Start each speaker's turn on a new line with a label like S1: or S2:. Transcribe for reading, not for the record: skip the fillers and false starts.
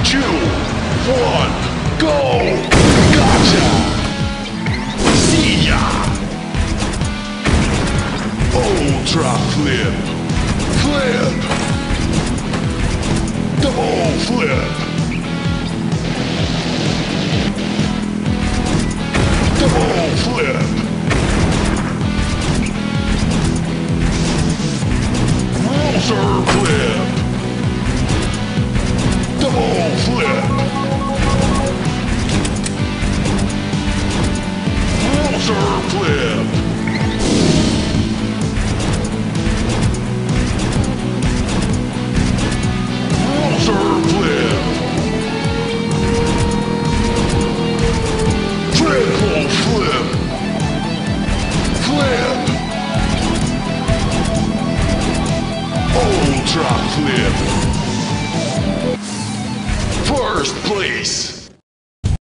S1: 2, 1, go! Gotcha! See ya! Ultra flip! Flip! Double flip! Double flip! Closer flip! Double flip! Closer flip! Closer flip! Triple flip! Flip! Ultra flip! First place!